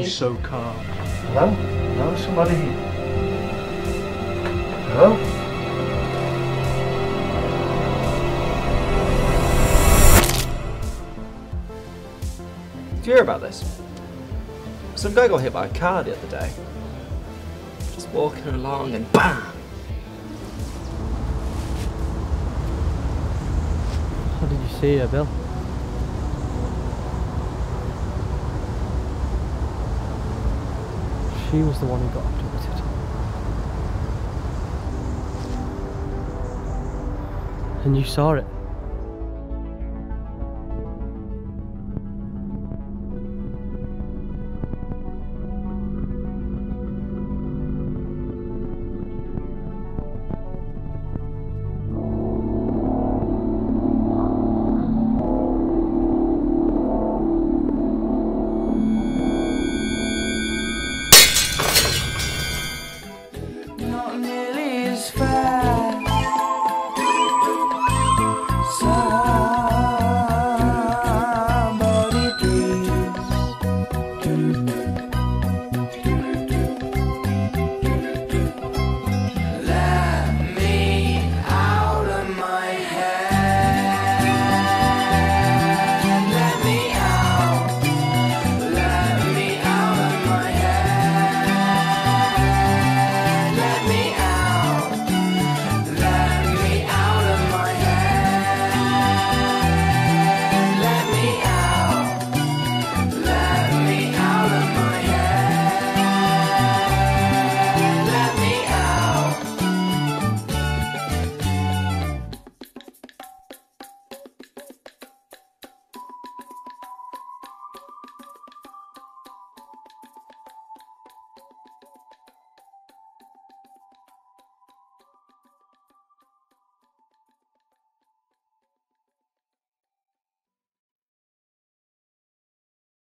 He's so calm. Hello? Hello? Somebody here? Hello? Did you hear about this? Some guy got hit by a car the other day. Just walking along and BAM! How did you see her, Bill? She was the one who got abducted. And you saw it.